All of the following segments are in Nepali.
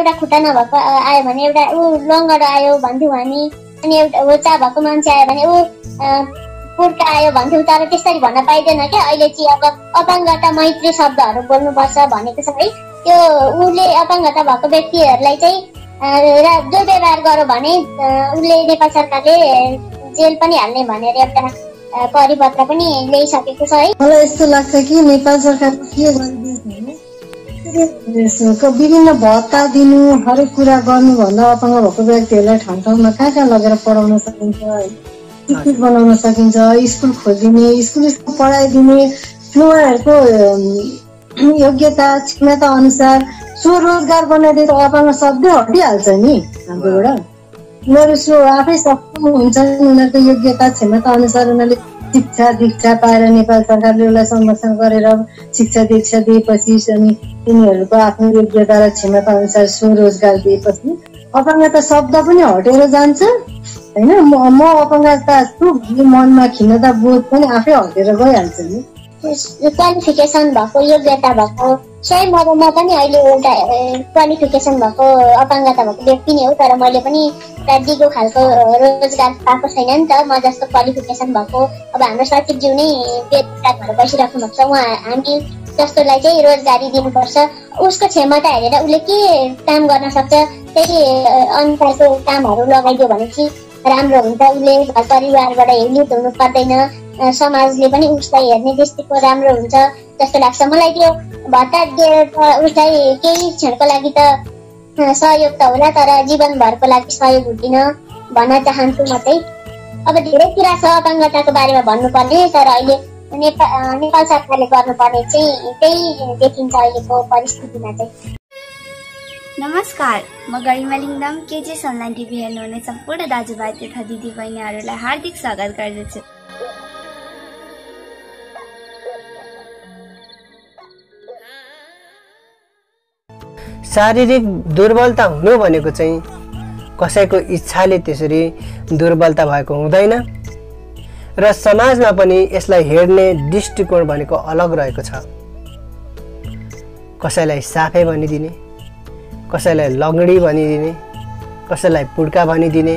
एउटा खुट्टा नभएको आयो भने एउटा ऊ लङ्गडो आयो भन्थ्यौँ हामी, अनि एउटा होचा भएको मान्छे आयो भने ऊ पुर्का आयो भन्थ्यौँ। तर त्यसरी भन्न पाइँदैन क्या। अहिले चाहिँ अब अपाङ्गता मैत्री शब्दहरू बोल्नुपर्छ भनेको छ है। त्यो उसले अपाङ्गता भएको व्यक्तिहरूलाई चाहिँ जो व्यवहार गर्यो भने उसले नेपाल सरकारले जेल पनि हाल्ने भनेर एउटा परिपत्र पनि ल्याइसकेको छ है। मलाई यस्तो लाग्छ कि नेपाल सरकारले के गरिदिन्छ भने विभिन्न भत्ता दिनु, हरेक कुरा गर्नुभन्दा अपाङ्ग भएको व्यक्तिहरूलाई ठाउँ ठाउँमा कहाँ लगेर पढाउन सकिन्छ, स्कुल बनाउन सकिन्छ, स्कुल खोलिदिने, स्कुल पढाइदिने, उहाँहरूको योग्यता क्षमता अनुसार स्वरोजगार बनाइदिए त अपाङ्ग सबै हटिहाल्छ नि हाम्रोबाट। उनीहरू आफै सक्षम हुन्छन्, उनीहरूको योग्यता क्षमता अनुसार उनीहरूले शिक्षा दीक्षा पाएर नेपाल सरकारले उसलाई संरक्षण गरेर शिक्षा दीक्षा दिएपछि अनि तिनीहरूको आफ्नो योग्यता र क्षमता अनुसार स्वरोजगार दिएपछि अपाङ्गता शब्द पनि हटेर जान्छ होइन। म अपाङ्गता छु भन्ने मनमा खिन्नता बोध पनि आफै हटेर गइहाल्छ नि। क्वालिफिकेसन भएको योग्यता भएको स्वयं म पनि अहिले एउटा क्वालिफिकेसन भएको अपाङ्गता भएको व्यक्ति नै हो। तर मैले पनि दिगो खालको रोजगार पाएको छैन नि त। म जस्तो क्वालिफिकेसन भएको अब हाम्रो सचिवज्यू नै बेरोजगार भएर बसिराख्नु भएको छ। उहाँ हामी जस्तोलाई चाहिँ रोजगारी दिनुपर्छ। उसको क्षमता हेरेर उसले के काम गर्न सक्छ त्यही अनुसारको कामहरू लगाइदियो भने चाहिँ राम्रो हुन्छ। उसले घर परिवारबाट हेलित हुनु पर्दैन, समाजले पनि उसलाई हेर्ने दृष्टिको राम्रो हुन्छ जस्तो लाग्छ मलाई। त्यो भत्ता दिएर त उसलाई केही क्षणको लागि त सहयोग त होला, तर जीवनभरको लागि सहयोग हुँदैन भन्न चाहन्छु म चाहिँ। अब धेरै कुरा छ अपाङ्गताको बारेमा भन्नुपर्ने, तर अहिले नेपाल सरकारले गर्नुपर्ने चाहिँ त्यही देखिन्छ अहिलेको परिस्थितिमा चाहिँ। नमस्कार, म गरिमा लिङदाम। केजेस अनलाइन टिभी हेर्नुहुने सम्पूर्ण दाजुभाइ तथा दिदी बहिनीहरूलाई हार्दिक स्वागत गर्दछु। शारीरिक दुर्बलता हुनु भनेको चाहिँ कसैको इच्छाले त्यसरी दुर्बलता भएको हुँदैन र समाजमा पनि यसलाई हेर्ने दृष्टिकोण भनेको अलग रहेको छ। कसैलाई साफे भनिदिने, कसैलाई लङ्गडी भनिदिने, कसैलाई पुड्का भनिदिने,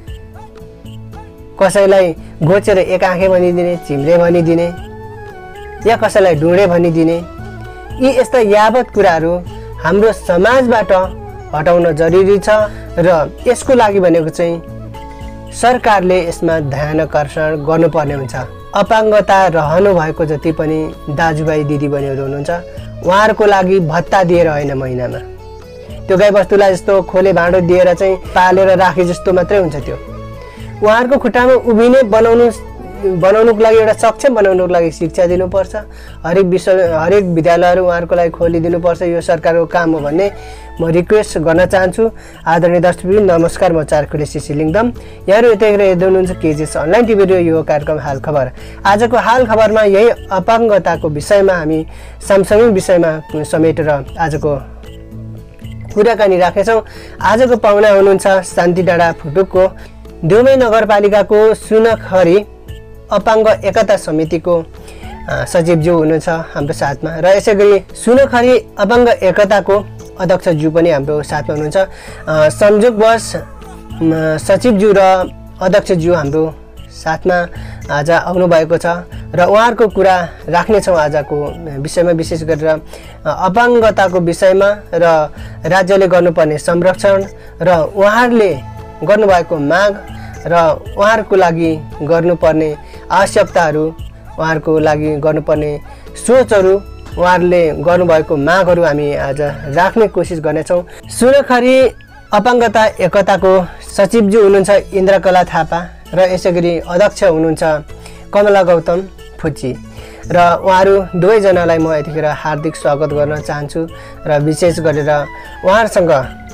कसैलाई घोचेर एक आँखे भनिदिने, चिम्रे भनिदिने या कसैलाई डुँडे भनिदिने, यी यस्ता यावत कुराहरू हाम्रो समाजबाट हटाउन जरुरी छ र यसको लागि भनेको चाहिँ सरकारले यसमा ध्यान आकर्षण गर्नुपर्ने हुन्छ। अपाङ्गता रहनु भएको जति पनि दाजुभाइ दिदीबहिनीहरू हुनुहुन्छ उहाँहरूको लागि भत्ता दिएर होइन, महिनामा त्यो गाईबस्तुलाई जस्तो खोले भाँडो दिएर चाहिँ पालेर राखे जस्तो मात्रै हुन्छ। त्यो उहाँहरूको खुट्टामा उभिने बनाउनुको लागि एउटा सक्षम बनाउनुको लागि शिक्षा दिनुपर्छ। हरेक विद्यालयहरू उहाँहरूको लागि खोलिदिनुपर्छ। यो सरकारको काम हो भन्ने म रिक्वेस्ट गर्न चाहन्छु। आदरणीय दर्शकवृन्द नमस्कार, म चारखुले सिसी लिङदम। यहाँहरू यतिखेर हेर्दै हुनुहुन्छ केजेस अनलाइन टिभी र यो कार्यक्रम हाल खबर। आजको हाल खबरमा यही अपाङ्गताको विषयमा हामी समसामयिक विषयमा समेटेर आजको कुराकानी राख्नेछौँ। आजको पाहुना हुनुहुन्छ शान्ति डाँडा फुटुकको दुमै नगरपालिकाको सुनखरी अपाङ्ग एकता समितिको सचिवज्यू हुनुहुन्छ हाम्रो साथमा र यसै गरी सुनखरी अपाङ्ग एकताको अध्यक्षज्यू पनि हाम्रो साथमा हुनुहुन्छ। संयोगवश सचिवज्यू र अध्यक्षज्यू हाम्रो साथमा आज आउनुभएको छ र उहाँहरूको कुरा राख्नेछौँ आजको विषयमा, विशेष गरेर अपाङ्गताको विषयमा र राज्यले गर्नुपर्ने संरक्षण र उहाँहरूले गर्नुभएको माग र उहाँहरूको लागि गर्नुपर्ने आवश्यकताहरू, उहाँहरूको लागि गर्नुपर्ने सोचहरू, उहाँहरूले गर्नुभएको मागहरू हामी आज राख्ने कोसिस गर्नेछौँ। सुनखरी अपाङ्गता एकताको सचिवज्यू हुनुहुन्छ इन्द्रकला थापा र यसै गरी अध्यक्ष हुनुहुन्छ कमला गौतम फुच्ची र उहाँहरू दुवैजनालाई म यतिखेर हार्दिक स्वागत गर्न चाहन्छु र विशेष गरेर उहाँहरूसँग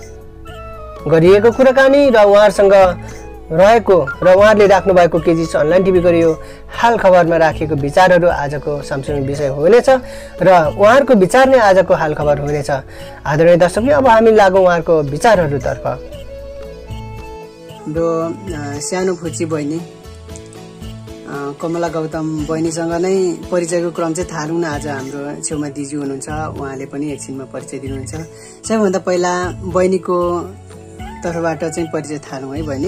गरिएको कुराकानी र उहाँहरूसँग रहेको र उहाँहरूले राख्नुभएको केजिस अनलाइन टिभीको यो हाल खबरमा राखेको विचारहरू आजको समसामयिक विषय हुनेछ र उहाँहरूको विचार नै आजको हाल खबर हुनेछ। आदरणीय दर्शक, अब हामी लागौँ उहाँहरूको विचारहरूतर्फ। सानो फुच्ची बहिनी, कमला गौतम बहिनीसँग नै परिचयको क्रम चाहिँ थालौँ न। आज हाम्रो छेउमा दिजु हुनुहुन्छ, उहाँले पनि एकछिनमा परिचय दिनुहुन्छ। सबैभन्दा पहिला बहिनीको तर्फबाट चाहिँ परिचय थालौँ है बहिनी।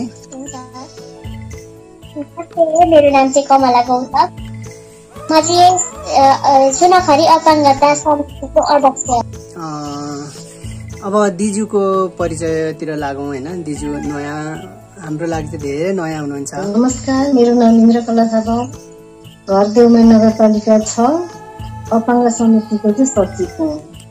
मेरो नाम चाहिँ कमला गौतम, म चाहिँ सुनाखरी अपाङ्गता समितिको अध्यक्ष। अब दिजुको परिचयतिर लागौँ होइन। दिजु नयाँ, हाम्रो लागि चाहिँ धेरै नयाँ हुनुहुन्छ। नमस्कार, मेरो नाम इन्द्रकला थापा, घर देउमा नगरपालिका 6 अपाङ्ग समितिको चाहिँ सचिव हो।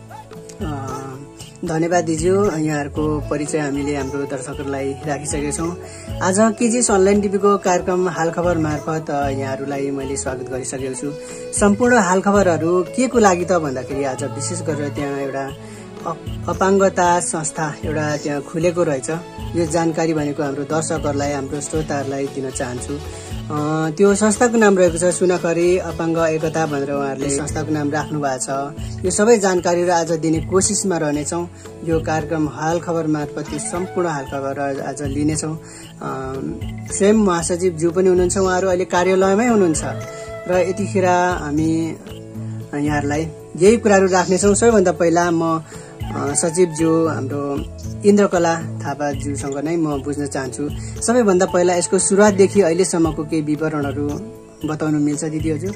धन्यवाद दिजु, यहाँहरूको परिचय हामीले हाम्रो दर्शकहरूलाई राखिसकेका छौँ। आज केजिएस अनलाइन टिभीको कार्यक्रम हालखबर मार्फत यहाँहरूलाई मैले स्वागत गरिसकेको छु। सम्पूर्ण हालखबरहरू के को लागि त भन्दाखेरि आज विशेष गरेर त्यहाँ एउटा अपाङ्गता संस्था एउटा त्यहाँ खुलेको रहेछ। यो जानकारी भनेको हाम्रो दर्शकहरूलाई, हाम्रो श्रोताहरूलाई दिन चाहन्छु। त्यो संस्थाको नाम रहेको छ सुनाखरी अपाङ्ग एकता भनेर उहाँहरूले संस्थाको नाम राख्नु भएको छ। यो सबै जानकारीहरू आज दिने कोसिसमा रहनेछौँ। यो कार्यक्रम हाल खबर मार्फत यो सम्पूर्ण हाल खबर आज लिनेछौँ। स्वयं महासचिव ज्यू पनि हुनुहुन्छ, उहाँहरू अहिले कार्यालयमै हुनुहुन्छ र यतिखेर हामी यहाँहरूलाई यही कुराहरू राख्नेछौँ। सबैभन्दा पहिला म सचिवज्यू हाम्रो इन्द्रकला थापाज्यूसँग नै म बुझ्न चाहन्छु। सबैभन्दा पहिला यसको सुरुवातदेखि अहिलेसम्मको केही विवरणहरू बताउनु मिल्छ दिदी हजुर?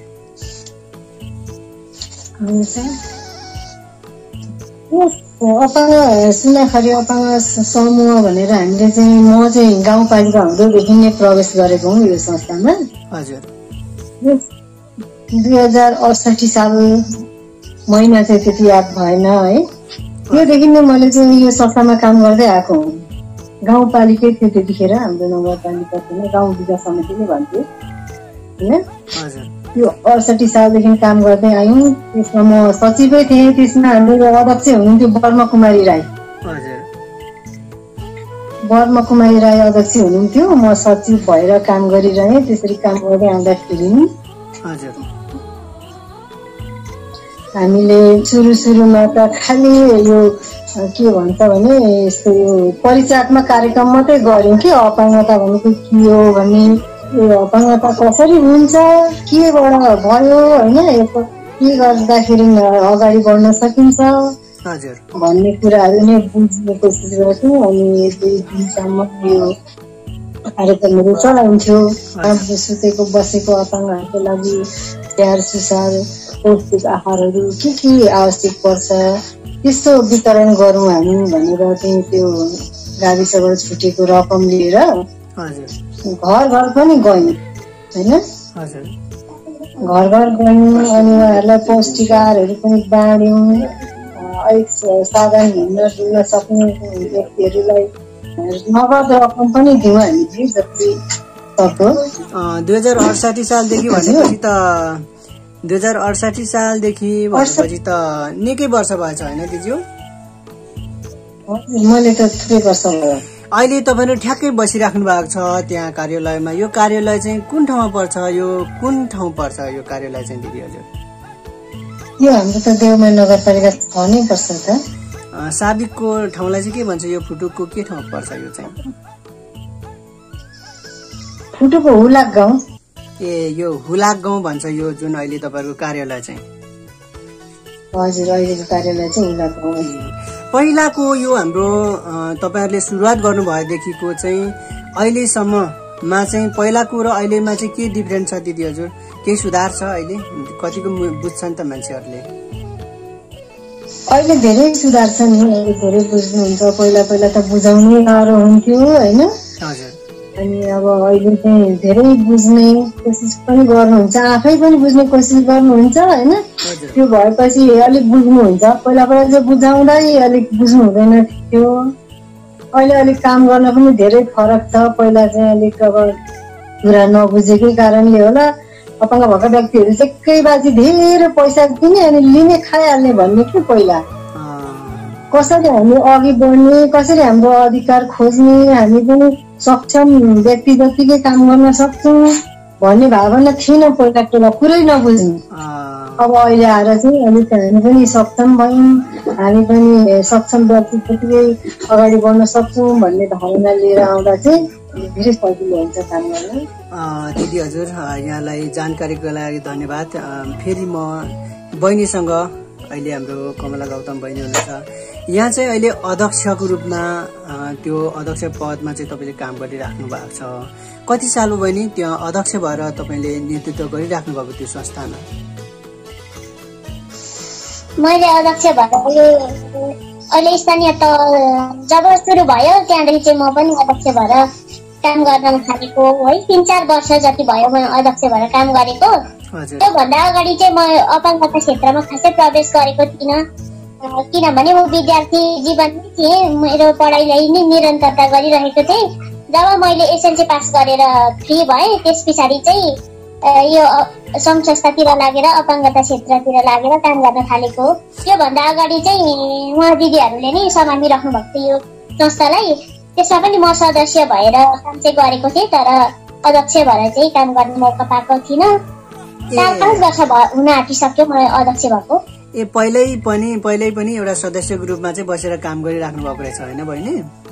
अपाङ्ग सुनाखरी अपाङ्ग समूह भनेर हामीले चाहिँ म चाहिँ गाउँपालिका हुँदैदेखि नै प्रवेश गरेको हुँ यो संस्थामा। हजुर। 2068 साल महिना चाहिँ त्यति याद भएन है। त्योदेखि नै मैले चाहिँ यो संस्थामा काम गर्दै आएको हुँ। गाउँपालिकै थियो त्यतिखेर, हाम्रो नगरपालिका थिएन, गाउँ विकास समिति नै भन्थ्यो होइन। त्यो 68 सालदेखि काम गर्दै आयौँ। त्यसमा म सचिवै थिएँ। त्यसमा हाम्रो अध्यक्ष हुनुहुन्थ्यो बर्मा कुमारी राई। बर्मा कुमारी राई अध्यक्ष हुनुहुन्थ्यो, म सचिव भएर काम गरिरहेँ। त्यसरी काम गर्दै आउँदाखेरि हामीले सुरुमा त खालि यो के भन्छ भने यस्तो यो परिचयात्मक कार्यक्रम मात्रै गर्यौँ कि अपाङ्गता भनेको के हो भन्ने, यो अपाङ्गता कसरी हुन्छ, केबाट भयो होइन, यसो के गर्दाखेरि अगाडि बढ्न सकिन्छ भन्ने कुराहरू नै बुझ्ने कोसिस गर्थ्यौँ। अनि 2 दिनसम्म यो कार्यक्रमहरू चलाउँथ्यो। सुतेको बसेको अपाङ्गहरूको लागि स्याहार सुसार, पौष्टिक आहारहरू के आवश्यक पर्छ त्यस्तो वितरण गरौँ हामी भनेर चाहिँ त्यो गाविसबाट छुटेको रकम लिएर घर घर पनि गयौँ होइन। घर घर गयौँ अनि उहाँहरूलाई पौष्टिक आहारहरू पनि बाँड्यौँ। अलिक साधारण हिँड्न डुल्न सक्ने व्यक्तिहरूलाई नगद रकम पनि दियौँ हामीले जति सक्दो। 2068 सालदेखि भनेपछि त 2068 सालदेखि भनेपछि त निकै वर्ष भएछ होइन दिजु? मैले त थुप्रै वर्ष भयो। अहिले तपाईँहरू ठ्याक्कै बसिराख्नु भएको छ त्यहाँ कार्यालयमा। यो कार्यालय चाहिँ कुन ठाउँमा पर्छ? यो कुन ठाउँ पर्छ यो कार्यालय चाहिँ दिदी हजुर? यो हाम्रो त देउमा नगरपालिका 6 नै पर्छ त। साबिकको ठाउँलाई चाहिँ के भन्छ? यो फुटुकको के ठाउँ पर्छ यो चाहिँ? फुटुकको हुलाक गाउँ। ए यो हुलाक गाउँ भन्छ यो जुन अहिले तपाईँहरूको कार्यालय चाहिँ? हजुर, अहिलेको कार्यालय चाहिँ हुलाक गाउँ। पहिलाको यो हाम्रो तपाईँहरूले सुरुवात गर्नुभएदेखिको चाहिँ अहिलेसम्ममा चाहिँ पहिलाको र अहिलेमा चाहिँ के डिफरेन्स छ दिदी हजुर? केही सुधार छ अहिले? कतिको बुझ्छन् त मान्छेहरूले? अहिले धेरै सुधार छ नि, अहिले धेरै बुझ्नुहुन्छ। पहिला त बुझाउनै गाह्रो हुन्थ्यो होइन। अनि अब अहिले चाहिँ धेरै बुझ्ने कोसिस पनि गर्नुहुन्छ, आफै पनि बुझ्ने कोसिस गर्नुहुन्छ होइन। त्यो भएपछि अलिक बुझ्नुहुन्छ। पहिला चाहिँ बुझाउँदै अलिक बुझ्नु हुँदैन थियो। अहिले अलिक काम गर्न पनि धेरै फरक छ। पहिला चाहिँ अलिक अब कुरा नबुझेकै कारणले होला अपाङ्ग भएका व्यक्तिहरू चाहिँ एकै बाजी धेरै पैसा दिने अनि लिने खाइहाल्ने भन्ने कि पहिला कसरी हामी अघि बढ्ने, कसरी हाम्रो अधिकार खोज्ने, हामी पनि सक्षम व्यक्ति जतिकै काम गर्न सक्छौँ भन्ने भावना थिएन पहिला, टोला पुरै नबुझ्ने। अब अहिले आएर चाहिँ अलिक हामी पनि सक्षम भयौँ, हामी पनि सक्षम व्यक्ति जतिकै अगाडि बढ्न सक्छौँ भन्ने भावना लिएर आउँदा चाहिँ धेरै सजिलो हुन्छ काम गर्न। दिदी हजुर यहाँलाई जानकारीको लागि धन्यवाद। फेरि म बहिनीसँग अहिले हाम्रो कमला गौतम बहिनी हुनुहुन्छ, यहाँ चाहिँ अहिले अध्यक्षको रूपमा त्यो अध्यक्ष पदमा चाहिँ तपाईँले काम गरिराख्नु भएको छ। कति साल हो बहिनी त्यहाँ अध्यक्ष भएर तपाईँले नेतृत्व गरिराख्नु भएको त्यो संस्थामा? मैले अध्यक्ष भएर अहिले स्थानीय तह जब सुरु भयो त्यहाँदेखि चाहिँ म पनि अध्यक्ष भएर काम गर्न थालेको है। 3-4 वर्ष जति भयो म अध्यक्ष भएर काम गरेको। त्योभन्दा अगाडि चाहिँ म अपाङ्गता क्षेत्रमा खासै प्रवेश गरेको थिइनँ, किनभने म विद्यार्थी जीवनमै थिएँ, मेरो पढाइलाई नै निरन्तरता गरिरहेको थिएँ। जब मैले एसएलसी पास गरेर फ्री भएँ त्यस पछाडि चाहिँ यो सङ्घ संस्थातिर लागेर अपाङ्गता क्षेत्रतिर लागेर काम गर्न थालेको। त्योभन्दा अगाडि चाहिँ उहाँ दिदीहरूले नै सम्हालिराख्नु भएको थियो यो संस्थालाई। त्यसमा पनि म सदस्य भएर काम चाहिँ गरेको थिएँ, तर अध्यक्ष भएर चाहिँ काम गर्ने मौका पाएको थिइनँ। 4-5 वर्ष हुन आँटिसक्यो म अध्यक्ष भएको। पहिल्यै पनि एउटा सदस्यको रूपमा चाहिँ बसेर काम गरिराख्नु भएको रहेछ होइन बहिनी?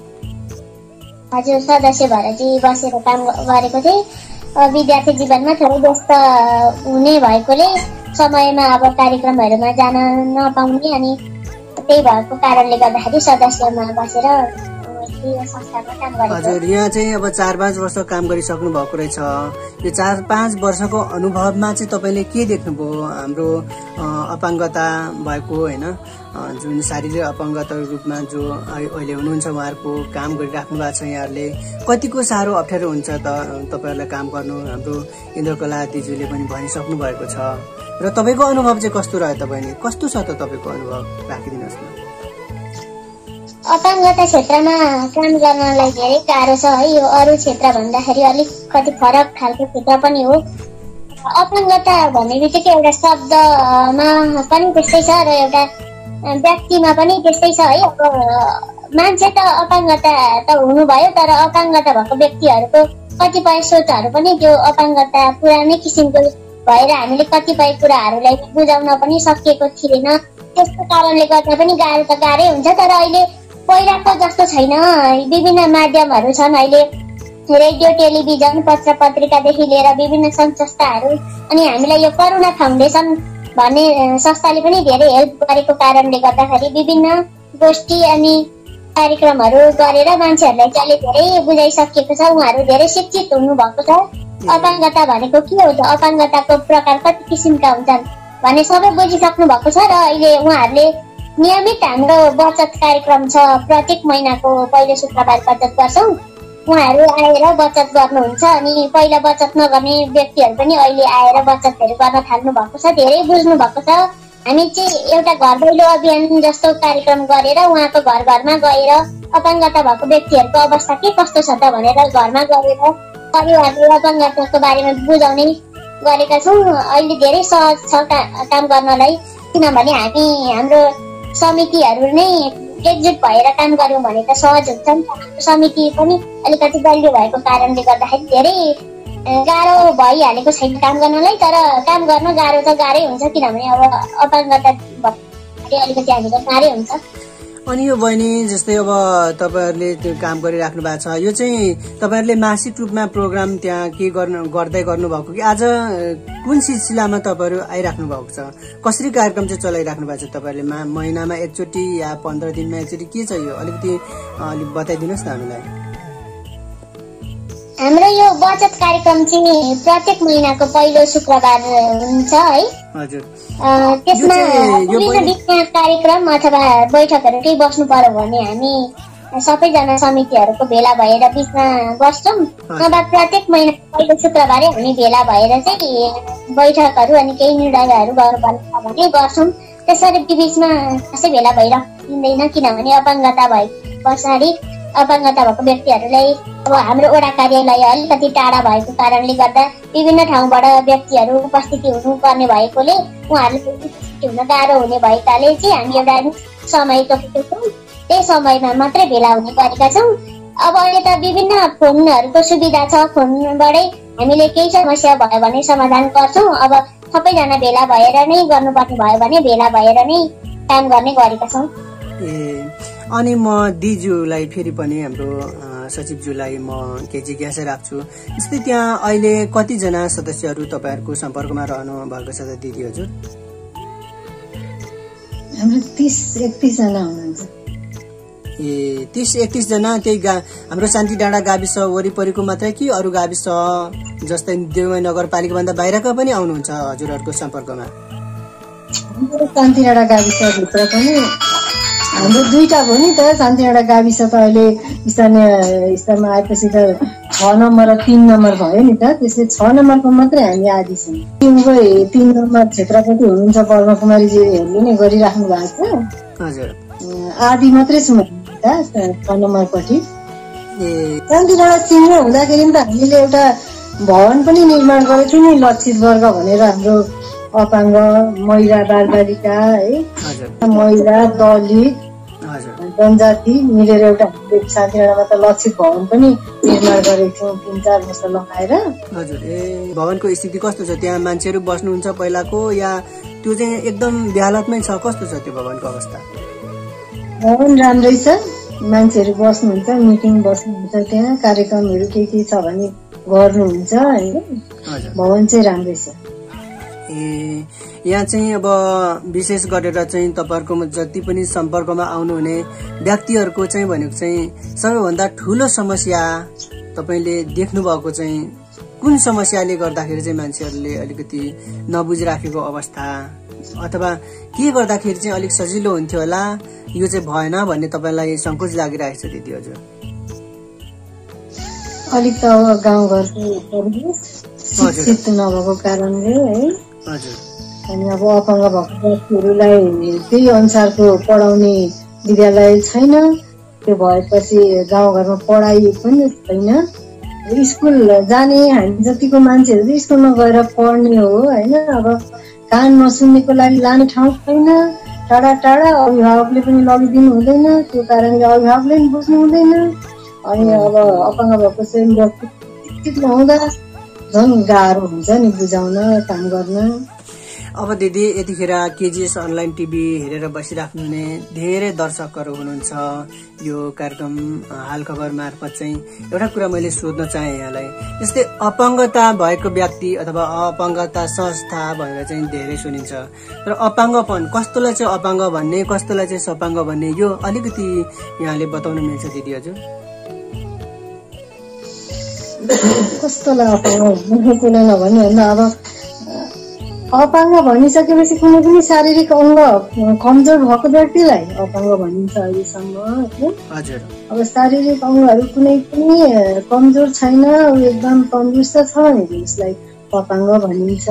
हजुर, सदस्य भएर चाहिँ बसेर काम गरेको थिएँ। विद्यार्थी जीवनमा थोरै व्यस्त हुने भएकोले समयमा अब कार्यक्रमहरूमा जान नपाउने, अनि त्यही भएको कारणले गर्दाखेरि सदस्यमा बसेर संस्थामा काम गरेको। हजुर, यहाँ चाहिँ अब 4-5 वर्ष काम गरिसक्नु भएको रहेछ। यो 4-5 वर्षको अनुभवमा चाहिँ तपाईँले के देख्नुभयो? हाम्रो अपाङ्गता भएको होइन, जुन शारीरिक अपाङ्गताको रूपमा जो अहिले हुनुहुन्छ उहाँहरूको काम गरिराख्नु भएको छ, यहाँहरूले कतिको साह्रो अप्ठ्यारो हुन्छ त तपाईँहरूलाई काम गर्नु? हाम्रो इन्द्रकला दिजुले पनि भनिसक्नु भएको छ। र तपाईँको अनुभव चाहिँ कस्तो रह्यो त बहिनी? कस्तो छ त तपाईँको अनुभव? राखिदिनुहोस् न। अपाङ्गता क्षेत्रमा काम गर्नलाई धेरै गाह्रो छ है। यो अरू क्षेत्र भन्दाखेरि अलिकति फरक खालको क्षेत्र पनि हो। अपाङ्गता भन्ने बित्तिकै एउटा शब्दमा पनि त्यस्तै छ र एउटा व्यक्तिमा पनि त्यस्तै छ है। अब मान्छे त अपाङ्गता त हुनुभयो, तर अपाङ्गता भएको व्यक्तिहरूको कतिपय सोचहरू पनि त्यो अपाङ्गता पुरानै किसिमको भएर हामीले कतिपय कुराहरूलाई बुझाउन पनि सकिएको थिएन। त्यसको कारणले गर्दा पनि गाह्रो त गाह्रै हुन्छ। तर अहिले पहिलाको जस्तो छैन, विभिन्न माध्यमहरू छन् अहिले, रेडियो, टेलिभिजन, पत्र पत्रिकादेखि लिएर विभिन्न सङ्घ संस्थाहरू, अनि हामीलाई यो करुणा फाउन्डेसन भन्ने संस्थाले पनि धेरै हेल्प गरेको कारणले गर्दाखेरि विभिन्न गोष्ठी अनि कार्यक्रमहरू गरेर मान्छेहरूलाई चाहिँ अहिले धेरै बुझाइसकेको छ। उहाँहरू धेरै शिक्षित हुनुभएको छ। अपाङ्गता भनेको के हो त, अपाङ्गताको प्रकार कति किसिमका हुन्छन् भन्ने सबै बुझिसक्नु भएको छ। र अहिले उहाँहरूले नियमित हाम्रो बचत कार्यक्रम छ, प्रत्येक महिनाको पहिलो शुक्रबार बचत गर्छौँ। उहाँहरू आएर बचत गर्नुहुन्छ, अनि पहिला बचत नगर्ने व्यक्तिहरू पनि अहिले आएर बचतहरू गर्न थाल्नु भएको छ। धेरै बुझ्नु भएको छ। हामी चाहिँ एउटा घर दैलो अभियान जस्तो कार्यक्रम गरेर उहाँको घर घरमा गएर अपाङ्गता भएको व्यक्तिहरूको अवस्था के कस्तो छ त भनेर घरमा गएर परिवारले अपाङ्गताको बारेमा बुझाउने गरेका छौँ। अहिले धेरै सहज छ काम गर्नलाई, किनभने हामी हाम्रो समितिहरू नै एकजुट भएर काम गर्यौँ भने त सहज हुन्छ नि त। समिति पनि अलिकति बलियो भएको कारणले गर्दाखेरि धेरै गाह्रो भइहालेको छैन काम गर्नलाई। तर काम गर्न गाह्रो त गाह्रै हुन्छ, किनभने अब अपाङ्गता अलिकति हामीलाई गाह्रै हुन्छ। अनि यो बहिनी जस्तै अब तपाईँहरूले त्यो काम गरिराख्नु भएको छ, यो चाहिँ तपाईँहरूले मासिक रूपमा प्रोग्राम त्यहाँ के गर्दै गर्नुभएको कि आज कुन सिलसिलामा तपाईँहरू आइराख्नु भएको छ? कसरी कार्यक्रम चाहिँ चलाइराख्नु भएको छ तपाईँहरूले? महिनामा एकचोटि या 15 दिनमा एकचोटि के छ यो? अलिकति बताइदिनुहोस् न हामीलाई। हाम्रो यो बचत कार्यक्रम चाहिँ प्रत्येक महिनाको पहिलो शुक्रबार हुन्छ है। हजुर, त्यसमा विभिन्न कार्यक्रम अथवा बैठकहरू केही बस्नु पर्यो भने हामी सबैजना समितिहरूको भेला भएर बिचमा बस्छौँ। नभए प्रत्येक महिनाको पहिलो शुक्रबारै हामी भेला भएर चाहिँ बैठकहरू अनि केही निर्णयहरू गर्नुपर्छ भने गर्छौँ। त्यसरी बिचमा कसै भेला भइरहँदैन, किनभने अपाङ्गता भए पछाडि अपाङ्गता भएको व्यक्तिहरूलाई अब हाम्रो वडा कार्यालय अलिकति टाढा भएको कारणले गर्दा विभिन्न ठाउँबाट व्यक्तिहरू उपस्थिति हुनुपर्ने भएकोले उहाँहरूले उपस्थिति हुन गाह्रो हुने भएकाले चाहिँ हामी एउटा समय तोकेको छौँ। त्यही समयमा मात्रै भेला हुने गरेका छौँ। अब अहिले त विभिन्न फोनहरूको सुविधा छ, फोनबाटै हामीले केही समस्या भयो भने समाधान गर्छौँ। अब सबैजना भेला भएर नै गर्नुपर्ने भयो भने भेला भएर नै काम गर्ने गरेका छौँ। अनि म दिजुलाई फेरि पनि हाम्रो सचिवज्यूलाई म केही जिज्ञासा राख्छु। जस्तै त्यहाँ अहिले कतिजना सदस्यहरू तपाईँहरूको सम्पर्कमा रहनु भएको छ त दिदी हजुर? हाम्रो 30-31 जना हुनुहुन्छ। ए 30-31 जना त्यही हाम्रो शान्ति डाँडा गाविस वरिपरिको मात्रै कि अरू गाविस जस्तै देउमा नगरपालिका भन्दा बाहिरका पनि आउनुहुन्छ हजुरहरूको सम्पर्कमा? शान्ति डाँडा गाविस भित्र पनि हाम्रो 2टा भयो नि त। शान्ति डाँडा गाविस त अहिले स्थानीय स्तरमा आएपछि त 6 नम्बर र 3 नम्बर भयो नि त। त्यसले 6 नम्बरको मात्रै हामी आदि छौँ। 3 नम्बर क्षेत्रपति हुनुहुन्छ पद्मा कुमारीजीहरूले नै गरिराख्नु भएको छ। हजुर आदि मात्रै छौँ त 6 नम्बरपट्टि। शान्ति डाँडा चिन्नु हुँदाखेरि त हामीले एउटा भवन पनि निर्माण गरेको थियौँ नि, लक्षित वर्ग भनेर। हाम्रो अपाङ्ग, महिला, बालबालिका है, महिला, दलित, जनजाति मिलेर एउटा शान्ति डाँडामा त लक्षित भवन पनि निर्माण गरेको थियौँ 3-4 वर्ष लगाएर। हजुर भवनको स्थिति कस्तो छ? त्यहाँ मान्छेहरू बस्नुहुन्छ पहिलाको या त्यो चाहिँ एकदम बेहालतमै छ? कस्तो छ त्यो भवनको अवस्था? भवन राम्रै छ, मान्छेहरू बस्नुहुन्छ, मिटिङ बस्नुहुन्छ, त्यहाँ कार्यक्रमहरू के छ भने गर्नुहुन्छ होइन। भवन चाहिँ राम्रै छ। यहाँ चाहिँ अब विशेष गरेर चाहिँ तपाईँहरूको जति पनि सम्पर्कमा आउनुहुने व्यक्तिहरूको चाहिँ भनेको चाहिँ सबैभन्दा ठुलो समस्या तपाईँले देख्नु भएको चाहिँ कुन समस्याले गर्दाखेरि चाहिँ मान्छेहरूले अलिकति नबुझिराखेको अवस्था अथवा के गर्दाखेरि चाहिँ अलिक सजिलो हुन्थ्यो होला, यो चाहिँ भएन भन्ने तपाईँलाई सङ्कोच लागिरहेको छ दिदी हजुर? अलिक त अब गाउँघरको परिवेश शिक्षित नभएको कारणले है। अनि अब अपाङ्ग भएको व्यक्तिहरूलाई त्यही अनुसारको पढाउने विद्यालय छैन। त्यो भएपछि गाउँघरमा पढाइ पनि छैन। स्कुल जाने हामी जतिको मान्छेहरू स्कुलमा गएर पढ्ने हो होइन। अब कान नसुन्नेको लागि लाने ठाउँ छैन, टाढा टाढा। अभिभावकले पनि लगिदिनु हुँदैन, त्यो कारणले अभिभावकले पनि बुझ्नु हुँदैन। अनि अब अपाङ्ग भएको चाहिँ व्यक्ति शिक्षित नहुँदा झन् गाह्रो हुन्छ नि बुझाउन, काम गर्न। अब दिदी यतिखेर केजिएस अनलाइन टिभी हेरेर बसिराख्नु हुने धेरै दर्शकहरू हुनुहुन्छ। यो कार्यक्रम हाल खबर मार्फत चाहिँ एउटा कुरा मैले सोध्न चाहे यहाँलाई, जस्तै अपाङ्गता भएको व्यक्ति अथवा अपाङ्गता संस्था भनेर चाहिँ धेरै सुनिन्छ, तर अपाङ्गपन कस्तोलाई चाहिँ अपाङ्ग भन्ने, कस्तोलाई चाहिँ सपाङ्ग भन्ने, यो अलिकति यहाँले बताउन मिल्छ दिदी हजुर? कस्तोलाई अपाङ्ग नभन्नु होइन। अब अपाङ्ग भनिसकेपछि कुनै पनि शारीरिक अङ्ग कमजोर भएको व्यक्तिलाई अपाङ्ग भनिन्छ अहिलेसम्म। अब शारीरिक अङ्गहरू कुनै पनि कमजोर छैन, एकदम तन्दुरुस्त छ भने उसलाई अपाङ्ग भनिन्छ।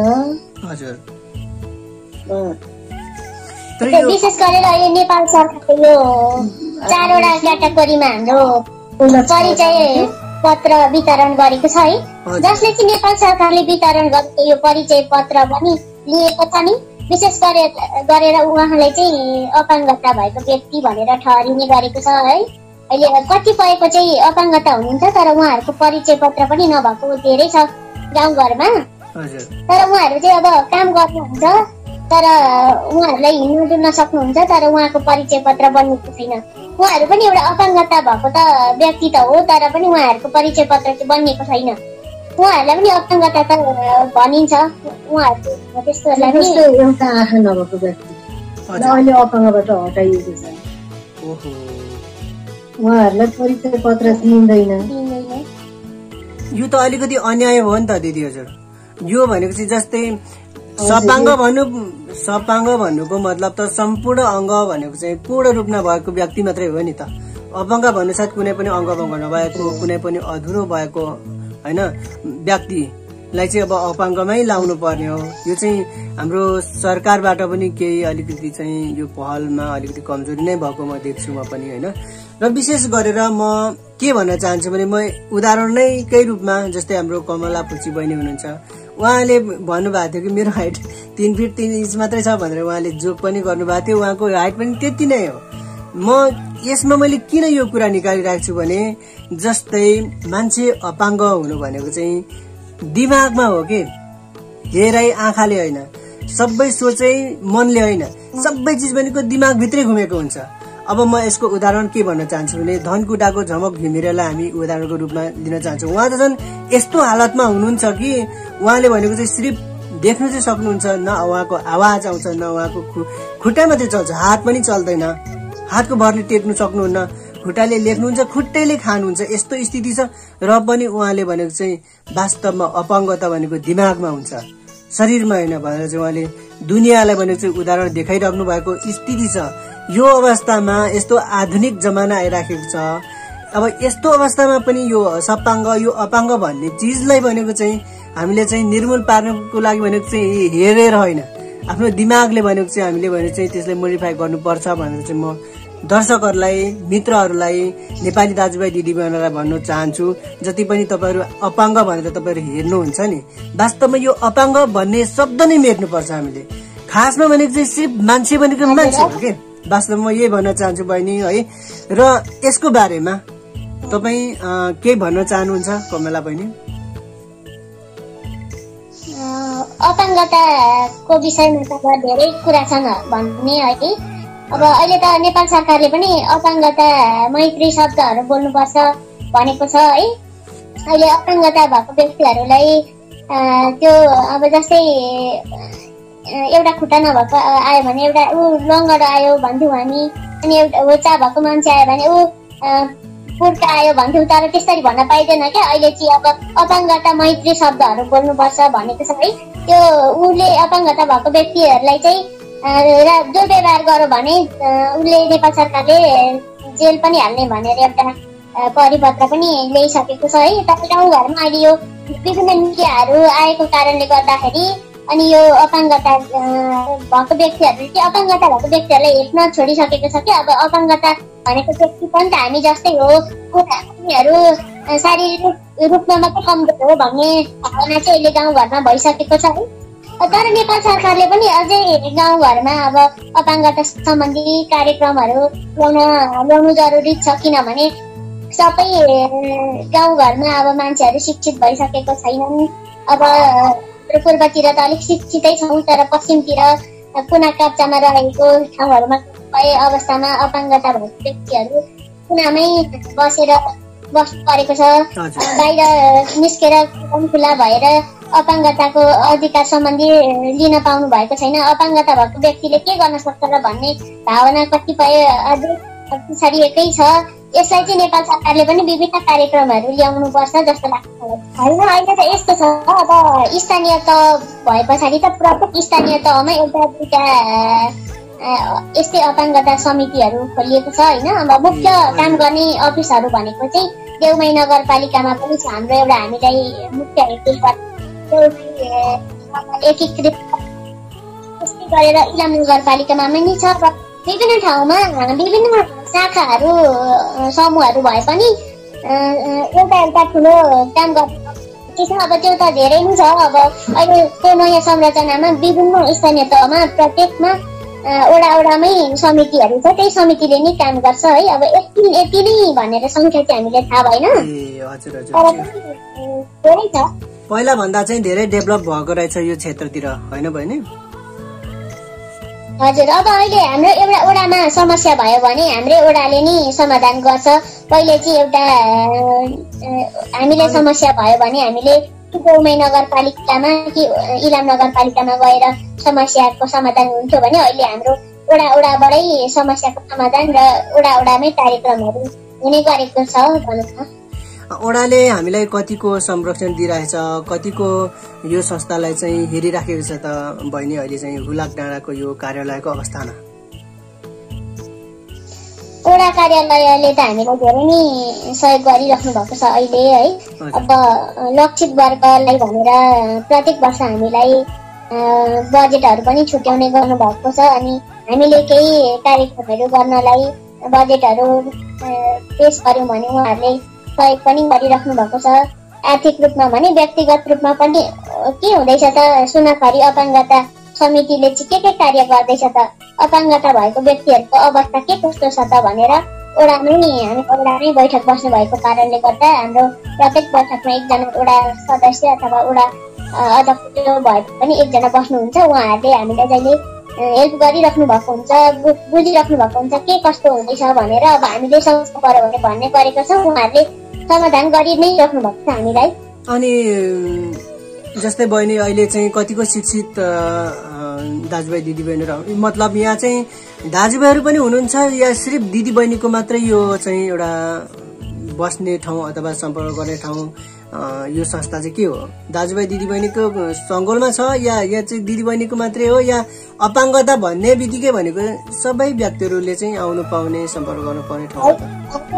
विशेष गरेर अहिले नेपाल सरकारको यो 4वटा क्याटेगोरीमा हाम्रो परिचय पत्र वितरण गरेको छ है, जसले चाहिँ नेपाल सरकारले वितरण गरेको यो परिचय पत्र पनि लिएको छ नि। विशेष गरेर उहाँलाई चाहिँ अपाङ्गता भएको व्यक्ति भनेर ठहरिने गरेको छ है। अहिले कतिपयको चाहिँ अपाङ्गता हुनुहुन्छ तर उहाँहरूको परिचय पत्र पनि नभएको धेरै छ गाउँघरमा। तर उहाँहरू चाहिँ अब काम गर्नुहुन्छ तर उहाँहरूलाई हिँड्न डुल्न सक्नुहुन्छ तर उहाँको परिचय पत्र बनिएको छैन। उहाँहरू पनि एउटा अपाङ्गता भएको त व्यक्ति त हो, तर पनि उहाँहरूको परिचय पत्र चाहिँ बनिएको छैन। उहाँहरूलाई पनि अपाङ्गता त भनिन्छ। उहाँहरूको त्यस्तोहरूलाई पनि एउटा आँखा नभएको व्यक्ति अहिले अपाङ्गबाट हटाइएको छ, उहाँहरूलाई परिचय पत्र दिइँदैन। यो त अलिकति अन्याय हो नि त दिदी हजुर। यो भनेको चाहिँ जस्तै सपाङ्ग भन्नुको मतलब त सम्पूर्ण अङ्ग भनेको चाहिँ पूर्ण रूपमा भएको व्यक्ति मात्रै हो नि त। अपाङ्ग भन्नु साथ कुनै पनि अङ्ग नभएको, कुनै पनि अधुरो भएको होइन व्यक्तिलाई चाहिँ अब अपाङ्गमै लाउनु पर्ने हो। यो चाहिँ हाम्रो सरकारबाट पनि केही अलिकति चाहिँ यो पहलमा अलिकति कमजोरी नै भएको म देख्छु म पनि होइन। र विशेष गरेर म के भन्न चाहन्छु भने म उदाहरणकै रूपमा जस्तै हाम्रो कमला फुची बहिनी हुनुहुन्छ, उहाँले भन्नुभएको थियो कि मेरो हाइट 3 फिट 3 इन्च मात्रै छ भनेर उहाँले जोक पनि गर्नुभएको थियो। उहाँको हाइट पनि त्यति नै हो। म यसमा मैले किन यो कुरा निकालिरहेको छु भने जस्तै मान्छे अपाङ्ग हुनु भनेको चाहिँ दिमागमा हो कि, हेराइ आँखाले होइन, सबै सोचै मनले होइन, सबै चिज भनेको दिमागभित्रै घुमेको हुन्छ। अब म यसको उदाहरण के भन्न चाहन्छु भने धनकुटाको झमक घिमिरेलाई हामी उदाहरणको रूपमा लिन चाहन्छौँ। उहाँ त झन् यस्तो हालतमा हुनुहुन्छ कि उहाँले भनेको चाहिँ सिर्फ देख्नु चाहिँ सक्नुहुन्छ, न उहाँको आवाज आउँछ, न उहाँको खुट्टा मात्रै चल्छ, हात पनि चल्दैन, हातको भरले टेक्नु सक्नुहुन्न, खुट्टाले लेख्नुहुन्छ, खुट्टैले खानुहुन्छ, यस्तो स्थिति छ। र पनि उहाँले भनेको चाहिँ वास्तवमा अपङ्गता भनेको दिमागमा हुन्छ, शरीरमा होइन भनेर चाहिँ उहाँले दुनियाँलाई भनेको चाहिँ उदाहरण देखाइराख्नु भएको स्थिति छ। यो अवस्थामा यस्तो आधुनिक जमाना आइराखेको छ। अब यस्तो अवस्थामा पनि यो सपाङ्ग यो अपाङ्ग भन्ने चिजलाई भनेको चाहिँ हामीले चाहिँ निर्मूल पार्नको लागि भनेको चाहिँ हेरेर होइन, आफ्नो दिमागले भनेको चाहिँ हामीले भने चाहिँ त्यसलाई मोडिफाई गर्नुपर्छ भनेर चाहिँ म दर्शकहरूलाई, मित्रहरूलाई, नेपाली दाजुभाइ दिदीबहिनीलाई भन्न चाहन्छु। जति पनि तपाईँहरू अपाङ्ग भनेर तपाईँहरू हेर्नुहुन्छ नि, वास्तवमा यो अपाङ्ग भन्ने शब्द नै मेट्नुपर्छ हामीले। खासमा भनेको चाहिँ सिर्फ मान्छे भनेको मान्छे हो कि, वास्तवमा यही भन्न चाहन्छु बहिनी है। र यसको बारेमा तपाईँ के भन्न चाहनुहुन्छ कमला बहिनी? अपाङ्गताको विषयमा त धेरै कुरा छन् भन्ने है। अब अहिले त नेपाल सरकारले पनि अपाङ्गता मैत्री शब्दहरू बोल्नुपर्छ भनेको छ है। अहिले अपाङ्गता भएको व्यक्तिहरूलाई त्यो अब जस्तै एउटा खुट्टा नभएको आयो भने एउटा ऊ लङ्गडो आयो भन्थ्यौँ हामी, अनि एउटा होचा भएको मान्छे आयो भने ऊ पुर्का आयो भन्थ्यौँ, तर त्यसरी भन्न पाइँदैन क्या। अहिले चाहिँ अब अपाङ्गता मैत्री शब्दहरू बोल्नुपर्छ भनेको छ है। त्यो उसले अपाङ्गता भएको व्यक्तिहरूलाई चाहिँ दुर्व्यवहार गर्यो भने उसले नेपाल सरकारले जेल पनि हाल्ने भनेर एउटा परिपत्र पनि ल्याइसकेको छ है। तर गाउँघरमा अहिले यो विभिन्न मिडियाहरू आएको कारणले गर्दाखेरि अनि यो अपाङ्गता भएको व्यक्तिहरूले चाहिँ अपाङ्गता भएको व्यक्तिहरूलाई हेप्न छोडिसकेको छ क्या। अब अपाङ्गता भनेको व्यक्ति पनि त हामी जस्तै हो, उनीहरू शारीरिक रूपमा मात्रै कमजोर हो भन्ने भावना चाहिँ अहिले गाउँघरमा भइसकेको छ है। तर नेपाल सरकारले पनि अझै गाउँघरमा अब अपाङ्गता सम्बन्धी कार्यक्रमहरू ल्याउनु जरुरी छ, किनभने सबै गाउँघरमा अब मान्छेहरू शिक्षित भइसकेको छैनन्। अब पूर्वतिर त अलिक शिक्षितै छौँ, तर पश्चिमतिर कुना काप्चामा रहेको ठाउँहरूमा भए अवस्थामा अपाङ्गता भएको व्यक्तिहरू कुनामै बस्नु परेको छ। बाहिर निस्केर खुला भएर अपाङ्गताको अधिकार सम्बन्धी लिन पाउनु भएको छैन। अपाङ्गता भएको व्यक्तिले के गर्न सक्छ र भन्ने भावना कतिपय अझै छरिएकै छ। यसलाई चाहिँ नेपाल सरकारले पनि विभिन्न कार्यक्रमहरू ल्याउनु पर्छ जस्तो लाग्छ होइन। अहिले त यस्तो छ, अब स्थानीय तह भए पछाडि त प्रत्येक स्थानीय तहमा एउटा दुईटा यस्तै अपाङ्गता समितिहरू खोलिएको छ होइन। अब मुख्य काम गर्ने अफिसहरू भनेको चाहिँ देउमाई नगरपालिकामा पनि छ हाम्रो एउटा, हामीलाई मुख्य एकीकृत गरेर इलाम नगरपालिकामा पनि छ। र विभिन्न ठाउँमा विभिन्न शाखाहरू समूहहरू भए पनि एउटा एउटा ठुलो काम गर्छ। अब त्यो त धेरै नै छ। अब अहिलेको नयाँ संरचनामा विभिन्न स्थानीय तहमा प्रत्येकमा ओडामै समितिहरू छ, त्यही समितिले नै काम गर्छ है। अब यति नै भनेर संख्या चाहिँ हामीले थाहा भएन, धेरै छ। पहिला भन्दा चाहिँ धेरै डेभलप भएको रहेछ यो क्षेत्रतिर होइन बहिनी? हजुर। अब अहिले हाम्रो एउटा ओडामा समस्या भयो भने हाम्रै ओडाले नै समाधान गर्छ। पहिले चाहिँ एउटा हामीले समस्या भयो भने हामीले देउमाई नगरपालिकामा कि इलाम नगरपालिकामा गएर समस्याको समाधान हुन्थ्यो भने अहिले हाम्रो ओडाबाटै समस्याको समाधान र ओडामै कार्यक्रमहरू हुने गरेको छ भनौँ न। ओडाले हामीलाई कतिको संरक्षण दिइरहेछ, कतिको यो संस्थालाई चाहिँ हेरिराखेको छ त बहिनी अहिले चाहिँ हुलाक डाँडाको यो कार्यालयको अवस्थामा? ओडा कार्यालयले त हामीलाई धेरै नै सहयोग गरिराख्नु भएको छ अहिले है। अब लक्षित वर्गलाई भनेर प्रत्येक वर्ष हामीलाई बजेटहरू पनि छुट्याउने गर्नुभएको छ, अनि हामीले केही कार्यक्रमहरू गर्नलाई बजेटहरू पेश गर्यौँ भने उहाँहरूले सहयोग पनि गरिराख्नु भएको छ। आर्थिक रूपमा भने व्यक्तिगत रूपमा पनि के हुँदैछ त सुनाखरी अपाङ्गता समितिले चाहिँ के कार्य गर्दैछ त, अपाङ्गता भएको व्यक्तिहरूको अवस्था के कस्तो छ त भनेर हामी ओडामै बैठक बस्नु भएको कारणले गर्दा हाम्रो प्रत्येक बैठकमा एकजना ओडा सदस्य अथवा ओडा अध्यक्ष भए पनि एकजना बस्नुहुन्छ। उहाँहरूले हामीलाई जहिले हेल्प गरिराख्नु भएको हुन्छ, बुझिराख्नु भएको हुन्छ के कस्तो हुँदैछ भनेर। अब हामीले समस्या पर्यो भने भन्ने गरेको छौँ, उहाँहरूले समाधान गरि नै राख्नु भएको छ हामीलाई। अनि जस्तै बहिनी अहिले चाहिँ कतिको शिक्षित दाजुभाइ दिदीबहिनीहरू, मतलब यहाँ चाहिँ दाजुभाइहरू पनि हुनुहुन्छ या सिर्फ दिदीबहिनीको मात्रै यो चाहिँ एउटा बस्ने ठाउँ अथवा सम्पर्क गर्ने ठाउँ यो संस्था चाहिँ के हो? दाजुभाइ दिदीबहिनीको सङ्गोलमा छ या चाहिँ दिदीबहिनीको मात्रै हो, या अपाङ्गता भन्ने बित्तिकै भनेको सबै व्यक्तिहरूले चाहिँ आउनु पाउने सम्पर्क गर्नु पाउने ठाउँ हो?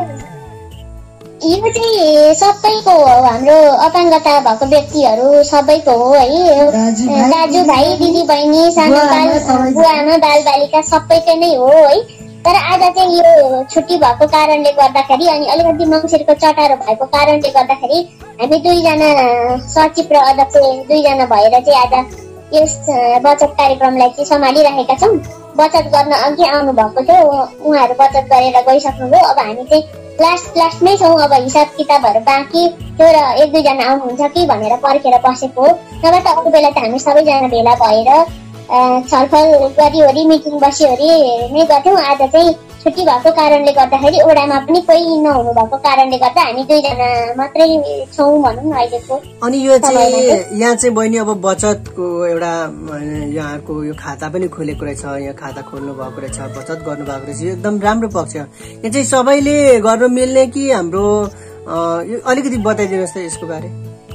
यो चाहिँ सबैको हो, हाम्रो अपाङ्गता भएको व्यक्तिहरू सबैको हो है। दाजुभाइ दिदीबहिनी सानो बुवाआमा बालबालिका सबैकै नै हो है। तर आज चाहिँ यो छुट्टी भएको कारणले गर्दाखेरि अनि अलिकति मङ्सिरको चटारो भएको कारणले गर्दाखेरि हामी 2 जना सचिव र अध्यक्ष 2 जना भएर चाहिँ आज यस बचत कार्यक्रमलाई चाहिँ सम्हालिरहेका छौँ। बचत गर्न अघि आउनु भएको थियो, उहाँहरू बचत गरेर गइसक्नुभयो। अब हामी चाहिँ लास्टमै छौँ, अब हिसाब किताबहरू बाँकी थियो र 1-2 जना आउनुहुन्छ कि भनेर पर्खेर बसेको हो। नभए त अरू बेला त हामी सबैजना भेला भएर छलफल गरिवरी मिटिङ बसिवरी नै गर्थ्यौँ। आज चाहिँ छुट्टी भएको कारणले गर्दाखेरि ओडामा पनि कोही नहुनु भएको कारणले गर्दा हामी 2 जना मात्रै छौँ भनौँ न अहिलेको। अनि यो चाहिँ यहाँ चाहिँ बहिनी अब बचतको एउटा यहाँको यो खाता पनि खोलेको रहेछ, यहाँ खाता खोल्नु भएको रहेछ, बचत गर्नु भएको रहेछ, एकदम राम्रो पक्ष। यहाँ चाहिँ सबैले गर्न मिल्ने कि हाम्रो अलिकति बताइदिनुहोस् त यसको बारे।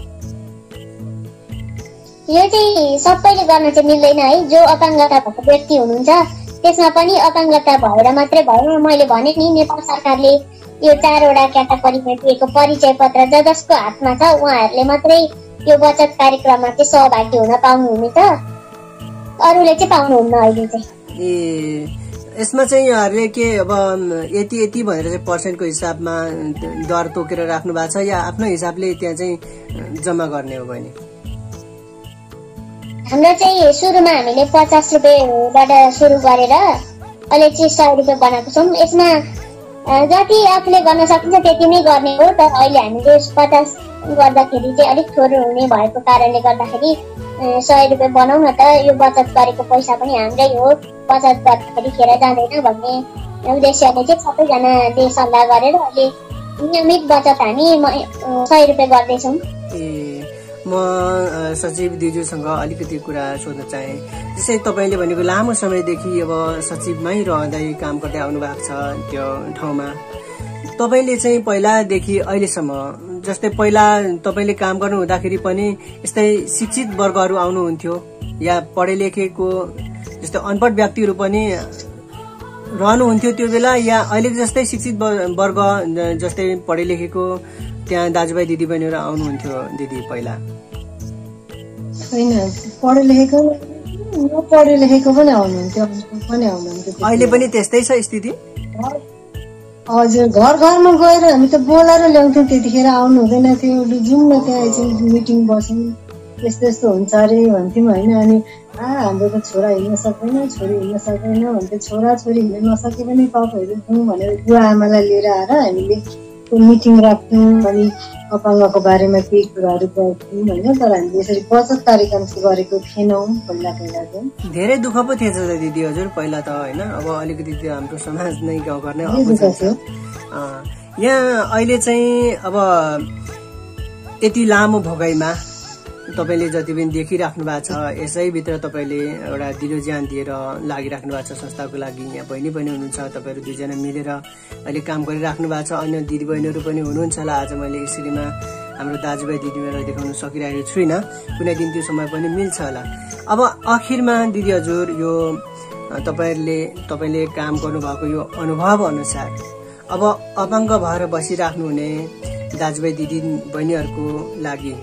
यो चाहिँ सबैले गर्न चाहिँ मिल्दैन है। जो अपाङ्गता भएको व्यक्ति हुनुहुन्छ त्यसमा पनि अपाङ्गता भएर मात्रै भएन। मैले भने नि नेपाल सरकारले यो 4वटा क्याटेगोरीमा दिएको परिचय पत्र जसको हातमा छ उहाँहरूले मात्रै यो बचत कार्यक्रममा चाहिँ सहभागी हुन पाउनुहुनेछ, अरूले चाहिँ पाउनुहुन्न अहिले चाहिँ। यसमा चाहिँ यहाँहरूले के अब यति भनेर चाहिँ पर्सेन्टको हिसाबमा दर तोकेर राख्नु भएको छ या आफ्नो हिसाबले त्यहाँ चाहिँ जम्मा गर्ने हो बहिनी? हाम्रो चाहिँ सुरुमा हामीले 50 रुपियाँबाट सुरु गरेर अहिले चाहिँ 100 रुपियाँ बनाएको छौँ। यसमा जति आफूले गर्न सकिन्छ त्यति नै गर्ने हो। तर अहिले हामीले 50 गर्दाखेरि चाहिँ अलिक थोरै हुने भएको कारणले गर्दाखेरि 100 रुपियाँ बनाऊ न त, यो बचत गरेको पैसा पनि हाम्रै हो, बचत गर्दाखेरि खेर जाँदैन भन्ने उद्देश्यले चाहिँ सबैजनाले सल्लाह गरेर अहिले नियमित बचत हामी 100 रुपियाँ गर्दैछौँ। म सचिव दिजुसँग अलिकति कुरा सोध्न चाहे। जस्तै तपाईँले भनेको लामो समयदेखि अब सचिवमै रहँदै काम गर्दै आउनु भएको छ त्यो ठाउँमा। तपाईँले चाहिँ पहिलादेखि अहिलेसम्म, जस्तै पहिला तपाईँले काम गर्नु हुँदाखेरि पनि यस्तै शिक्षित वर्गहरू आउनुहुन्थ्यो या पढे लेखेको जस्तै अनपढ व्यक्तिहरू पनि रहनुहुन्थ्यो त्यो बेला, या अहिले जस्तै शिक्षित वर्ग जस्तै पढे लेखेको त्यहाँ दाजुभाइ दिदीबहिनीहरू आउनुहुन्थ्यो दिदी पहिला? होइन, पढे लेखेको नपढे लेखेको पनि आउनुहुन्थ्यो। अहिले पनि त्यस्तै छ स्थिति? हजुर, घर घरमा गएर हामी त बोलाएर ल्याउँथ्यौँ, त्यतिखेर आउनु हुँदैन थियो। जाउँ न त्यहाँ एकछिन मिटिङ बस्यौँ, यस्तो यस्तो हुन्छ अरे भन्थ्यौँ होइन। अनि हाम्रो त छोरा हिँड्न सक्दैन, छोरी हिँड्न सक्दैन भन्थ्यो। छोरा छोरी हिँड्न नसके पनि तपाईँहरू जाउँ भनेर बुवा आमालाई लिएर आएर हामीले मिटिङ राख्थ्यौँ अनि अपाङ्गको बारेमा केही कुराहरू गर्थ्यौँ होइन। तर हामीले यसरी बचत कार्यक्रम चाहिँ गरेको थिएनौँ पहिला चाहिँ। धेरै दुःख पो थिएछ दिदी हजुर पहिला त होइन? अब अलिकति त्यो हाम्रो समाज नै गाउँघर नै अबुझ। यहाँ अहिले चाहिँ अब यति लामो भोगाइमा तपाईँले जति पनि देखिराख्नु भएको छ, यसैभित्र तपाईँले एउटा दिलो ज्यान दिएर लागिराख्नु भएको छ संस्थाको लागि। यहाँ बहिनी पनि हुनुहुन्छ, तपाईँहरू 2 जना मिलेर अहिले काम गरिराख्नु भएको छ। अन्य दिदीबहिनीहरू पनि हुनुहुन्छ होला। आज मैले यसरीमा हाम्रो दाजुभाइ दिदीबहिनीलाई देखाउन सकिरहेको छुइनँ, कुनै दिन त्यो समय पनि मिल्छ होला। अब आखिरमा दिदी हजुर, यो तपाईँले काम गर्नुभएको यो अनुभव अनुसार अब अपाङ्ग भएर बसिराख्नुहुने दाजुभाइ दिदीबहिनीहरूको लागि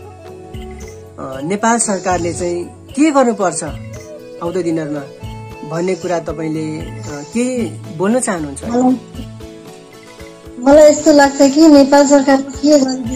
नेपाल सरकारले चाहिँ के गर्नुपर्छ आउँदो दिनहरूमा भन्ने कुरा तपाईँले के बोल्न चाहनुहुन्छ? मलाई यस्तो लाग्छ कि नेपाल सरकारले के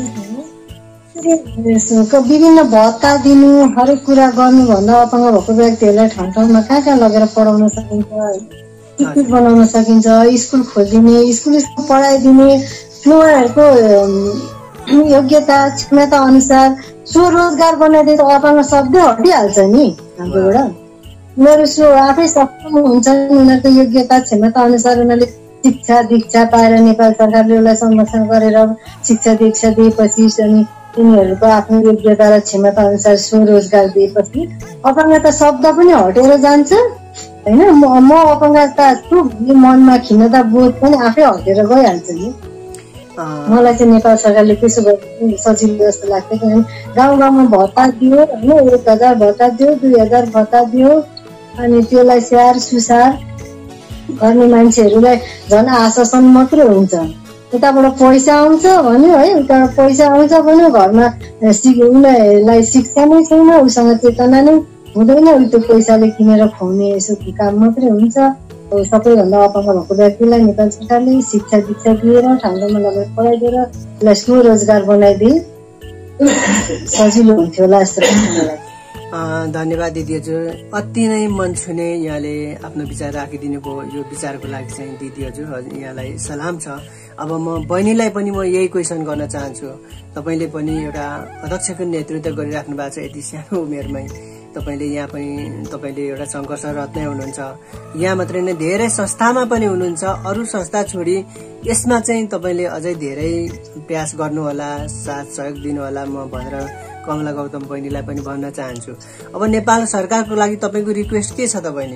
गरिदिन्छ, विभिन्न भत्ता दिनु, हरेक कुरा गर्नुभन्दा अपाङ्ग भएको व्यक्तिहरूलाई ठाउँ ठाउँमा कहाँ लगेर पढाउन सकिन्छ, शिक्षित बनाउन सकिन्छ, स्कुल खोलिदिने, स्कुल पढाइदिने, उहाँहरूको योग्यता क्षमता अनुसार स्वरोजगार बनाइदिए त अपाङ्ग सबै हटिहाल्छ नि हाम्रोबाट। उनीहरू आफै सक्षम हुन्छन्, उनीहरूको योग्यता क्षमता अनुसार उनीहरूले शिक्षा दीक्षा पाएर नेपाल सरकारले उसलाई संरक्षण गरेर शिक्षा दीक्षा दिएपछि अनि तिनीहरूको आफ्नो योग्यता र क्षमता अनुसार स्वरोजगार दिएपछि अपाङ्गता शब्द पनि हटेर जान्छ होइन। म अपाङ्गता छु भन्ने मनमा खिन्नता बोध पनि आफै हटेर गइहाल्छ नि। मलाई चाहिँ नेपाल सरकारले त्यसो गर्नु सजिलो जस्तो लाग्छ। किनभने गाउँ गाउँमा भत्ता दियो होइन, 1000 भत्ता दियो, 2000 भत्ता दियो, अनि त्यसलाई स्याहार सुसार गर्ने मान्छेहरूलाई झन् आश्वासन मात्रै हुन्छ। उताबाट पैसा आउँछ भन्यो है, उताबाट पैसा आउँछ भन्यो, घरमा उनीहरूलाई शिक्षा नै छैन, उसँग चेतना नै हुँदैन, त्यो पैसाले किनेर खुवाउने यसो काम मात्रै हुन्छ। सबैभन्दा अपाङ्ग भएको व्यक्तिलाई नेपाल सरकारले शिक्षा दीक्षा दिएर ठाउँ ठाउँमा लगेर पढाइदिएर उसलाई स्वरोजगार बनाइदिए सजिलो हुन्थ्यो होला जस्तो लाग्छ मलाई। धन्यवाद दिदी हजुर, अति नै मन छुने यहाँले आफ्नो विचार राखिदिनु भयो। यो विचारको लागि चाहिँ दिदी हजुर यहाँलाई सलाम छ। अब म बहिनीलाई पनि म यही क्वेसन गर्न चाहन्छु। तपाईँले पनि एउटा अध्यक्षको नेतृत्व गरिराख्नु भएको छ यति सानो उमेरमै। तपाईँले यहाँ पनि तपाईँले एउटा सङ्घर्षरत नै हुनुहुन्छ। यहाँ मात्रै नै धेरै संस्थामा पनि हुनुहुन्छ। अरू संस्था छोडी यसमा चाहिँ तपाईँले अझै धेरै प्रयास गर्नुहोला, साथ सहयोग दिनुहोला म भनेर कमला गौतम बहिनीलाई पनि भन्न चाहन्छु। अब नेपाल सरकारको लागि तपाईँको रिक्वेस्ट के छ? तपाईँले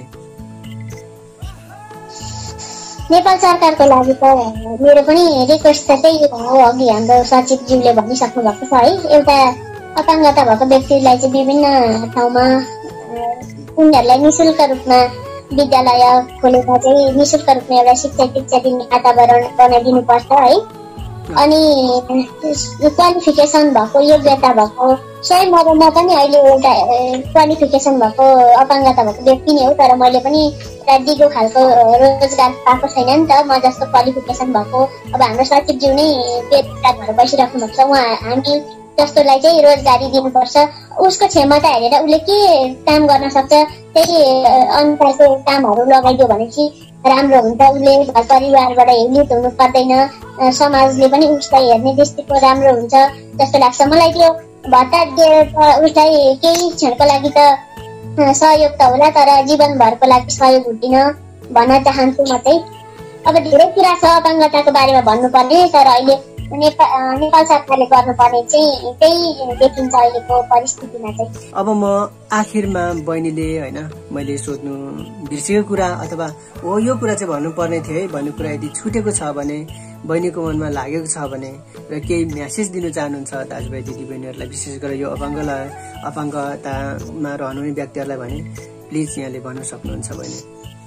नेपाल सरकारको लागि त मेरो पनि रिक्वेस्ट त त्यही हो, अघि हाम्रो सचिवज्यूले भनिसक्नु भएको छ है। एउटा अपाङ्गता भएको व्यक्तिलाई चाहिँ विभिन्न ठाउँमा उनीहरूलाई निःशुल्क रूपमा विद्यालय खोलेर चाहिँ निःशुल्क रूपमा एउटा शिक्षा दीक्षा दिने वातावरण बनाइदिनु पर्छ है। अनि क्वालिफिकेसन भएको योग्यता भएको स्वयं म पनि अहिले एउटा क्वालिफिकेसन भएको अपाङ्गता भएको व्यक्ति नै हो, तर मैले पनि एउटा दिगो खालको रोजगार पाएको छैन नि त। म जस्तो क्वालिफिकेसन भएको अब हाम्रो सचिवज्यू नै बेरोजगार भएर बसिराख्नु भएको छ। उहाँ हामी जस्तोलाई चाहिँ रोजगारी दिनुपर्छ। उसको क्षमता हेरेर उसले के काम गर्न सक्छ त्यही अनुसारको कामहरू लगाइदियो भने चाहिँ राम्रो हुन्छ। उसले घर परिवारबाट हेलित हुनु पर्दैन, समाजले पनि उसलाई हेर्ने दृष्टिको राम्रो हुन्छ जस्तो लाग्छ मलाई। त्यो भत्ता दिएर उसलाई केही क्षणको लागि त सहयोग त होला, तर जीवनभरको लागि सहयोग हुँदैन भन्न चाहन्छु म चाहिँ। अब धेरै कुरा छ अपाङ्गताको बारेमा भन्नुपर्ने, तर अहिले नेपाल सरकारले गर्नुपर्ने चाहिँ त्यही देखिन्छ अहिलेको परिस्थितिमा चाहिँ। अब म आखिरमा बहिनीले होइन मैले सोध्नु बिर्सेको कुरा अथवा हो यो कुरा चाहिँ भन्नुपर्ने थियो है भन्ने कुरा यदि छुटेको छ भने, बहिनीको मनमा लागेको छ भने र केही म्यासेज दिनु चाहनुहुन्छ दाजुभाइ दिदीबहिनीहरूलाई, विशेष गरेर यो अपाङ्गतामा रहनुहुने व्यक्तिहरूलाई भने प्लिज यहाँले भन्न सक्नुहुन्छ बहिनी।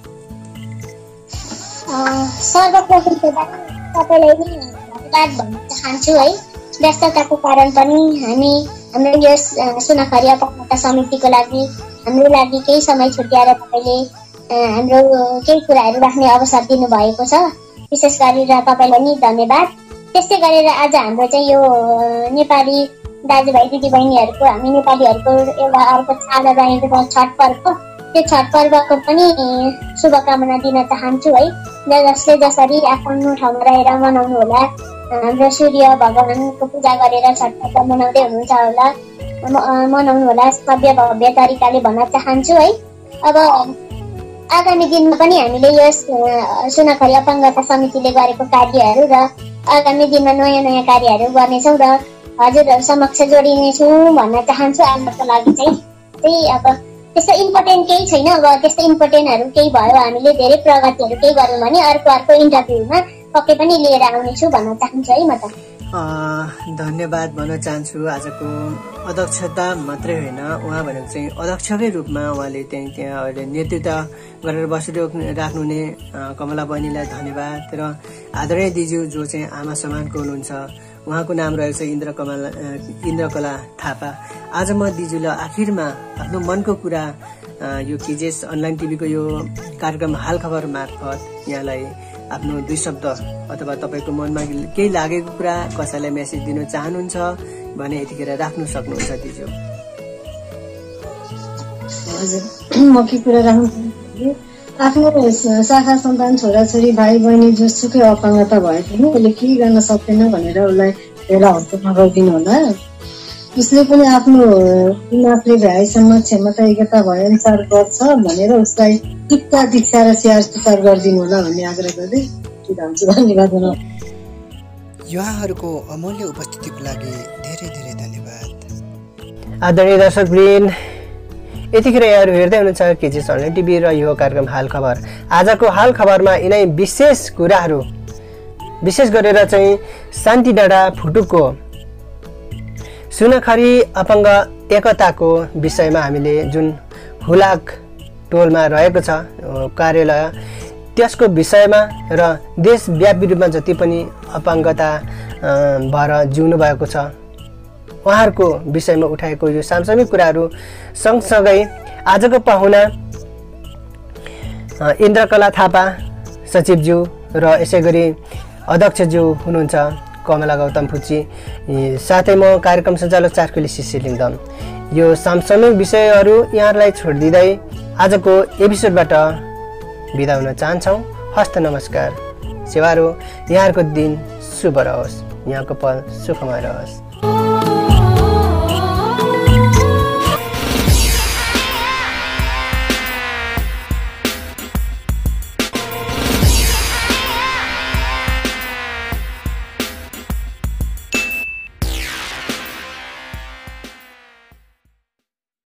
सर्वप्रथम तपाईँलाई पनि धन्यवाद भन्न चाहन्छु है। व्यस्तताको कारण पनि हाम्रो यो सुनाखरी अपाङ्गता समितिको लागि हाम्रो लागि केही समय छुट्याएर तपाईँले हाम्रो केही कुराहरू राख्ने अवसर दिनुभएको छ। विशेष गरेर तपाईँलाई नि धन्यवाद। त्यस्तै गरेर आज हाम्रो चाहिँ यो नेपाली दाजुभाइ दिदीबहिनीहरूको हामी नेपालीहरूको एउटा अर्को चाड रहेको छ छठ पर्व। त्यो छठ पर्वको पनि शुभकामना दिन चाहन्छु है। जसले जसरी आफ्नो ठाउँमा रहेर मनाउनु होला, हाम्रो सूर्य भगवानको पूजा गरेर छठ पर्व मनाउँदै हुनुहुन्छ होला, मनाउनु होला भव्य भव्य तरिकाले भन्न चाहन्छु है। अब आगामी दिनमा पनि हामीले यस सुनाखरी अपाङ्गता समितिले गरेको कार्यहरू र आगामी दिनमा नयाँ नयाँ कार्यहरू गर्नेछौँ र हजुरहरू समक्ष जोडिनेछौँ भन्न चाहन्छु। आजको लागि चाहिँ त्यही अब त्यस्तो इम्पोर्टेन्ट केही छैन। अब त्यस्तो इम्पोर्टेन्टहरू केही भयो हामीले धेरै प्रगतिहरू केही गऱ्यौँ भने अर्को इन्टरभ्यूमा पक्कै पनि लिएर आउनेछु भन्न चाहन्छु है म त। धन्यवाद भन्न चाहन्छु। आजको अध्यक्षता मात्रै होइन, उहाँ भनेको चाहिँ अध्यक्षकै रूपमा उहाँले त्यहाँ अहिले नेतृत्व गरेर बसिराख्नुहुने कमला बहिनीलाई धन्यवाद। र आदरणीय दिजु जो चाहिँ आमा समानको हुनुहुन्छ, उहाँको नाम रहेको छ इन्द्रकला थापा। आज म दिजुलाई आखिरमा आफ्नो मनको कुरा यो केजेस अनलाइन टिभीको यो कार्यक्रम हाल खबर मार्फत यहाँलाई आफ्नो 2 शब्द अथवा तपाईँको मनमा केही लागेको कुरा कसैलाई मेसेज दिन चाहनुहुन्छ भने यतिखेर राख्नु सक्नुहुन्छ दिजु। हजुर, म के कुरा राख्नु आफ्नो शाखा सन्तान छोराछोरी भाइ बहिनी जोसुकै अपाङ्गता भए पनि उसले केही गर्न सक्दैन भनेर उसलाई एउटा हत्या नगरिदिनु होला। उसले पनि आफ्नो दिमागले भ्याएसम्म क्षमता योग्यता भएअनुसार गर्छ भनेर उसलाई शिक्षा दीक्षा र स्याहार सुसार गरिदिनु होला भन्ने आग्रह गर्दै धन्यवाद। युवाहरूको अमूल्य उपस्थितिको लागि धेरै धेरै धन्यवाद। आदरणीय दर्शकवृन्द, यतिखेर यहाँहरू हेर्दै हुनुहुन्छ केजिएस अनलाइन टिभी र यो कार्यक्रम हाल खबर। आजको हाल खबरमा यिनै विशेष कुराहरू, विशेष गरेर चाहिँ शान्ति डाँडा फुटुकको सुनखरी अपाङ्ग एकताको विषयमा हामीले जुन हुलाक टोलमा रहेको छ कार्यालय, त्यसको विषयमा र देशव्यापी रूपमा जति पनि अपाङ्गता भएर जिउनु भएको छ उहाँहरूको विषयमा उठाएको यो सामसामिक कुराहरू सँगसँगै आजको पाहुना इन्द्रकला थापा सचिवज्यू र यसै गरी अध्यक्षज्यू हुनुहुन्छ कमला गौतम फुची, साथै म कार्यक्रम सञ्चालक चारकुली शिशिर लिङदम। यो सामसामिक विषयहरू यहाँहरूलाई छोडिदिँदै आजको एपिसोडबाट बिदा हुन चाहन्छौँ। हस्त नमस्कार। सेवारो, यहाँहरूको दिन शुभ रहोस्, यहाँको पल सुखमय रहोस्।